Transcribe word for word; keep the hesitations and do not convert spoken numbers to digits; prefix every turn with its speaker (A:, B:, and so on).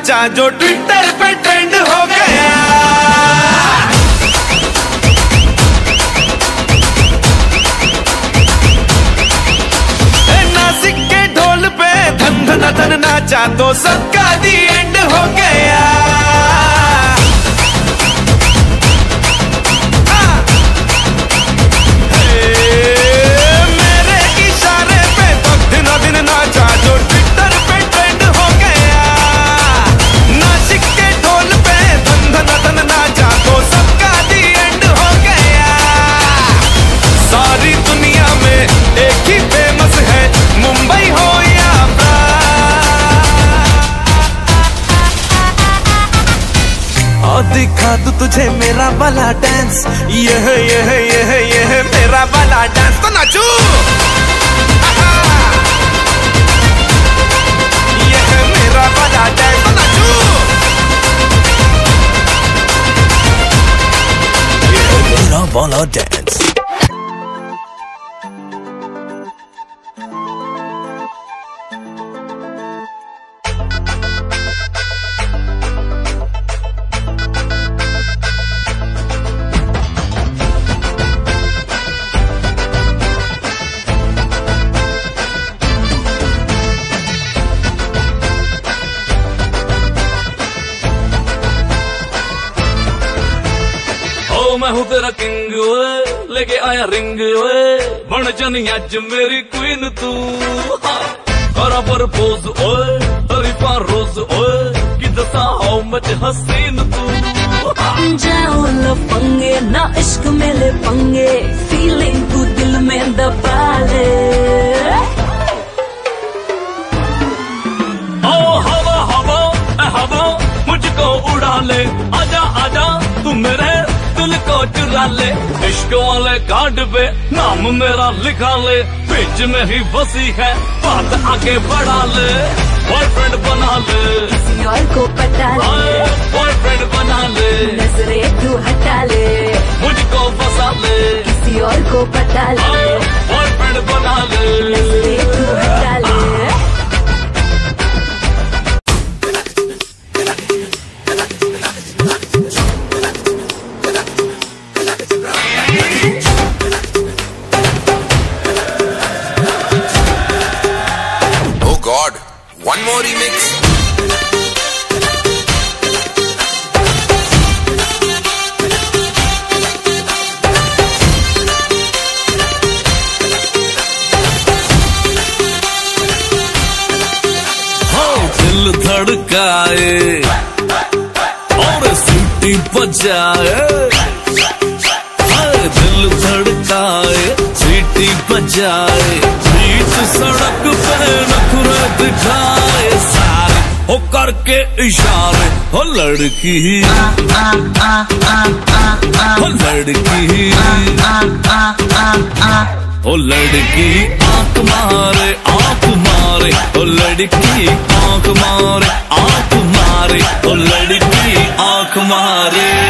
A: नाचा जो ट्विटर पे ट्रेंड हो गया। नासिक के ढोल पे धन धन धन नाचा तो सबका दी एंड हो गया। दिखा दूं तुझे मेरा वाला डांस, ये है ये है ये है ये है मेरा वाला डांस, तो नाचू। ये है मेरा वाला डांस, तो नाचू। ये है मेरा वाला डांस।
B: मैं हूँ तेरा किंग ओए, लेके आया रिंग ओए, बन जानी अज मेरी क्वीन तू। करा पर पोज ओए, तरीफा रोज ओए, कि दसा हाउ मच हसीन तू।
C: जाओ लफंगे ना इश्क में ले पंगे, फीलिंग तू दिल में दबा ले।
B: ओ हवा हवा ए हवा मुझको उड़ा ले, आजा आजा तू मेरे दिल को चुरा ले। इश्क वाले कार्ड पे नाम मेरा लिखा ले, बीच में ही बसी है बात आगे बढ़ा ले। बॉयफ्रेंड बना ले,
C: किसी और को पता ले,
B: बॉयफ्रेंड बना ले,
C: नजरें तू हटा ले,
B: मुझको फंसा ले,
C: किसी और को पता ले,
B: बॉयफ्रेंड बना ले,
C: नजरें तू हटा ले।
A: God, one more remix.
B: हाँ दिल धड़काए और सीटी बजाए, हाँ दिल धड़काए सीटी बजाए, बीच सड़क पे नखरे दिखाए सारे, हो करके इशारे, हो लड़की हो लड़की हो लड़की आंख मारे आंख मारे, हो लड़की आंख मारे आंख मारे, हो लड़की आंख मारे।